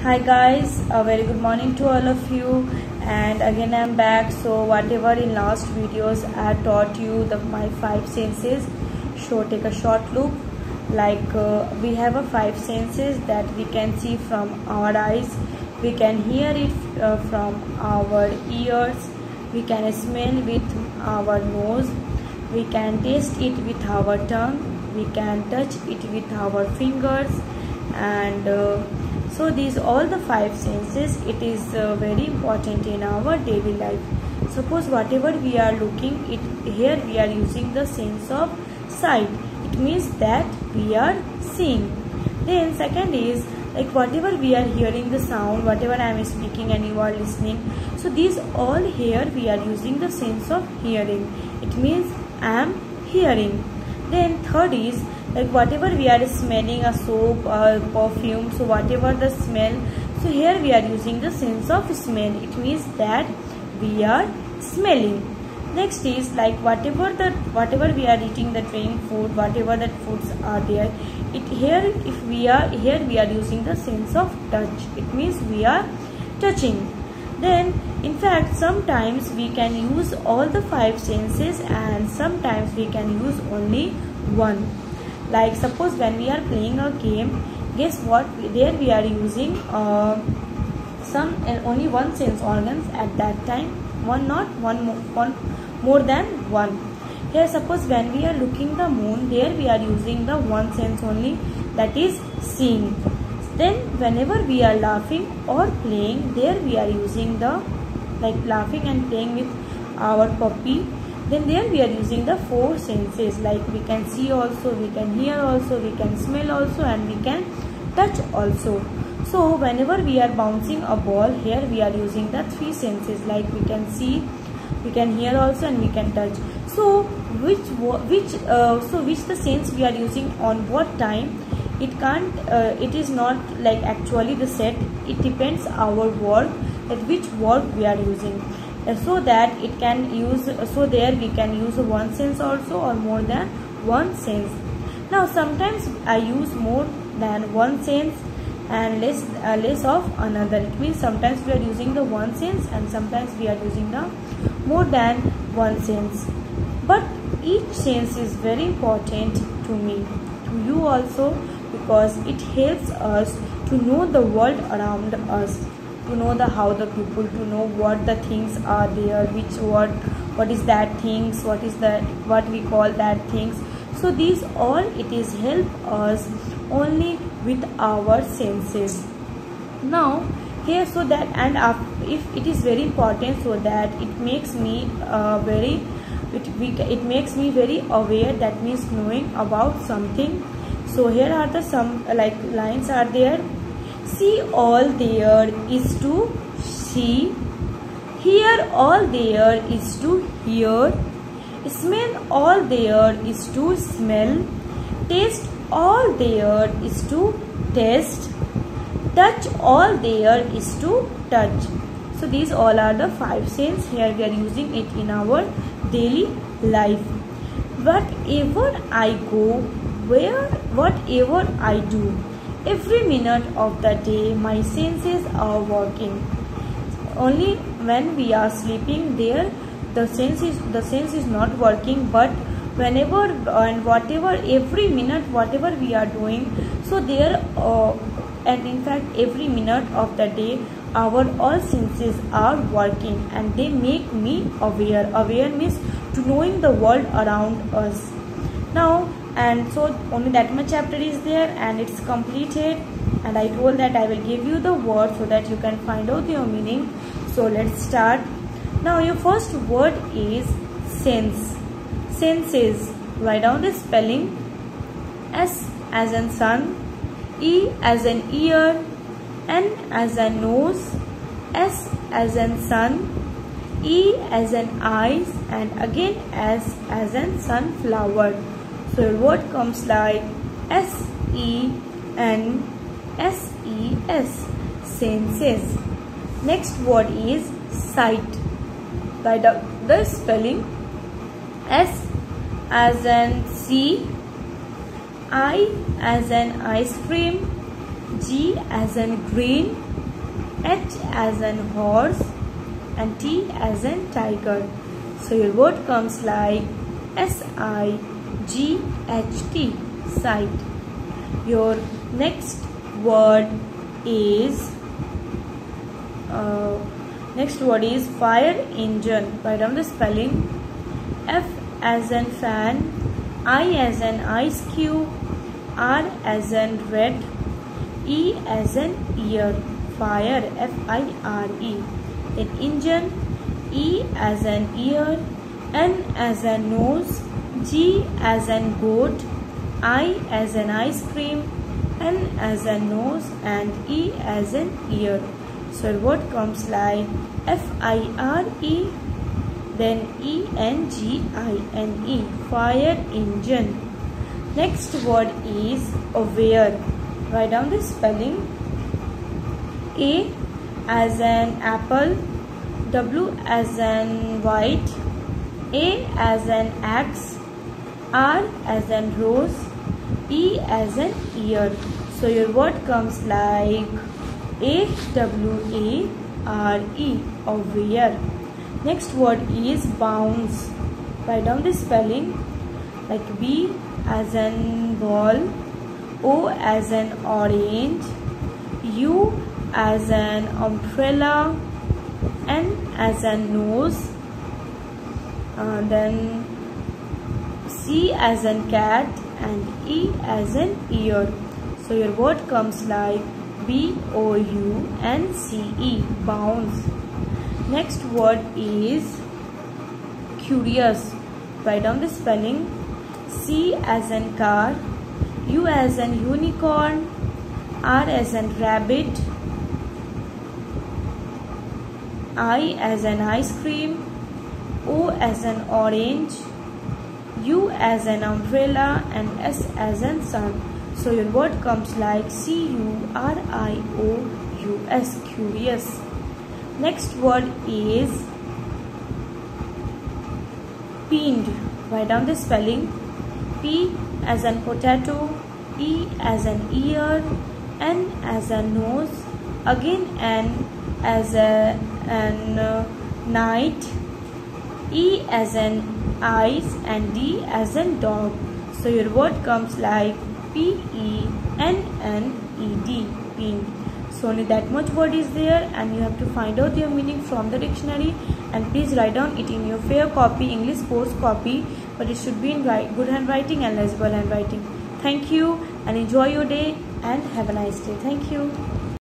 Hi guys, a very good morning to all of you, and again I'm back. So whatever in last videos I taught you my five senses, so take a short look. We have a five senses that we can see from our eyes, we can hear it from our ears, we can smell with our nose, we can taste it with our tongue, we can touch it with our fingers, and so these all the five senses, it is very important in our daily life. Suppose whatever we are looking, here we are using the sense of sight. It means that we are seeing. Then second is like whatever we are hearing the sound, whatever I am speaking and you are listening. So these all here we are using the sense of hearing. It means I am hearing. Then third is like whatever we are smelling, a soap or perfume, so whatever the smell, so here we are using the sense of smell. It means that we are smelling. Next is like whatever we are eating, the drink, food, whatever that foods are there, if we are using the sense of touch. It means we are touching. Then in fact sometimes we can use all the five senses and sometimes we can use only one. Like suppose when we are playing a game, guess what, there we are using only one sense organs at that time, one more than one. Here suppose when we are looking the moon, there we are using the one sense only, that is seeing. Then whenever we are laughing or playing, there we are using the laughing and playing with our puppy, then there we are using the four senses, like we can see also, we can hear also, we can smell also, and we can touch also. So whenever we are bouncing a ball, here we are using the three senses, like we can see, we can hear also, and we can touch. So which the sense we are using on what time, it is not like actually the set, it depends our work, that which work we are using, so that it can use, so there we can use one sense also or more than one sense. Now sometimes I use more than one sense and less of another. It means sometimes we are using the one sense and sometimes we are using the more than one sense. But each sense is very important to me, to you also, because it helps us to know the world around us, to know how the people, to know what the things are there, what is that things, what we call that things. So these all, it is help us only with our senses. Now here, so that, and if it is very important, so that it makes me it makes me very aware, that means knowing about something. So here are the some lines are there. See all there is to see, hear all there is to hear, smell all there is to smell, taste all there is to taste, touch all there is to touch. So these all are the five senses. Here we are using it in our daily life. Wherever I go, whatever I do, every minute of the day my senses are working. Only when we are sleeping, there the sense is not working, but whenever and whatever, every minute whatever we are doing, so there and in fact every minute of the day our all senses are working and they make me aware. Aware means to knowing the world around us. Now, and so only that much chapter is there and it's completed, and I told that I will give you the word so that you can find out your meaning. So let's start. Now your first word is sense. Senses. Write down the spelling. S as in sun, E as in ear, N as in nose, S as in sun, E as in eyes, and again S as in sunflower. So your word comes like S-E-N-S-E-S, senses. Next word is sight. Write down the spelling. S as in sea, I as in ice cream, G as in green, H as in horse, and T as in tiger. So your word comes like SIGHT, sight. Your next word is fire engine. Write down the spelling. F as in fan, I as in ice cube, R as in red, E as in ear. Fire, FIRE. Then engine, E as in ear, N as in nose, G as in goat, I as in ice cream, N as in nose, and E as in ear. So your word comes like FIRE, then ENGINE, fire engine. Next word is aware. Write down the spelling. A as an apple, W as an white, A as an axe, R as an rose, E as an ear. So your word comes like AWARE, aware. Next word is bounce. Write down the spelling like B as an ball, O as an orange, U as an umbrella, N as a nose, then C as in cat, and E as in ear. So your word comes like BOUNCE, bounce. Next word is curious. Write down the spelling. C as in car, U as in unicorn, R as in rabbit, I as an ice cream, O as an orange, U as an umbrella, and S as in sun. So your word comes like CURIOUS, curious. Next word is pinned. Write down the spelling. P as in potato, E as an ear, N as a nose, again N as an night, E as an eyes, and D as in dog. So your word comes like PENNED, pinned. So only that much word is there, and you have to find out your meaning from the dictionary, and please write down it in your fair copy, English course copy, but it should be in good handwriting and legible handwriting. Thank you, and enjoy your day, and have a nice day. Thank you.